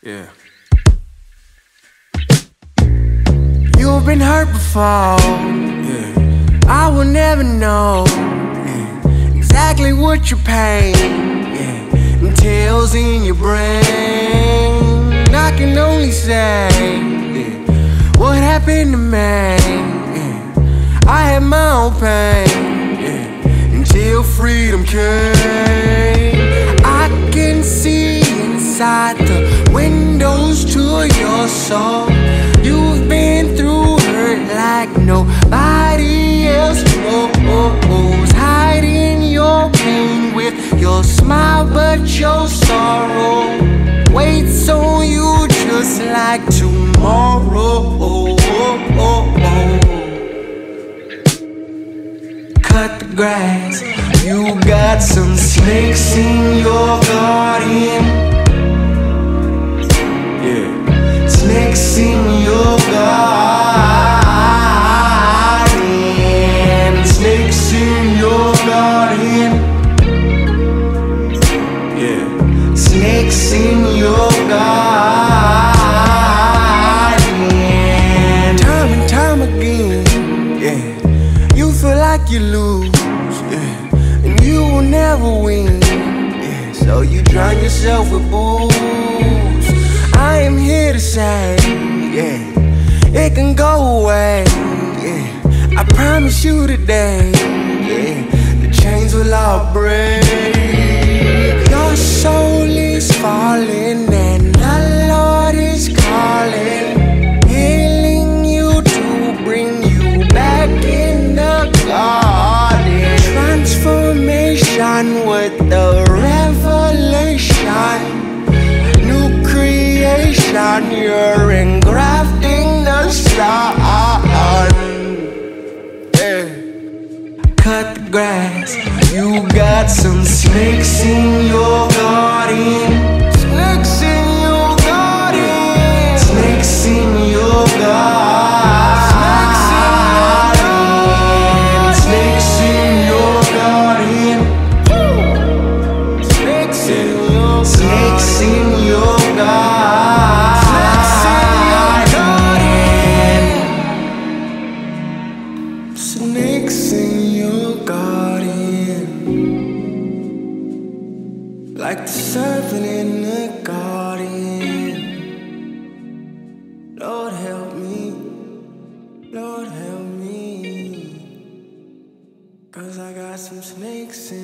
Yeah. You've been hurt before. Yeah. I will never know exactly what your pain entails in your brain. I can only say what happened to me. I had my own pain until freedom came. I can see inside the windows to your soul. You've been through hurt like nobody else knows. Hiding your pain with your smile but your sorrow waits on you just like tomorrow. Cut the grass, you got some snakes in your garden. Yeah, snakes in your garden. Snakes in your garden. Yeah, snakes in your garden. Time and time again, yeah, you feel like you lose, yeah, and you will never win, yeah, so you drown yourself with booze. I am here to say, yeah, it can go away, yeah, I promise you today, yeah, the chains will all break. Your soul is falling and the Lord is calling, healing you to bring you back in the garden. Transformation with the revelation, new creation, you're engrafting the sun. Yeah. Cut the grass, you got some snakes in your garden. Snakes in your garden. Snakes in your garden. Snakes in your garden. Snakes in your garden. Snakes in your garden. Snakes in your garden. Like the serpent in the garden. Lord help me, Lord help me, 'cause I got some snakes in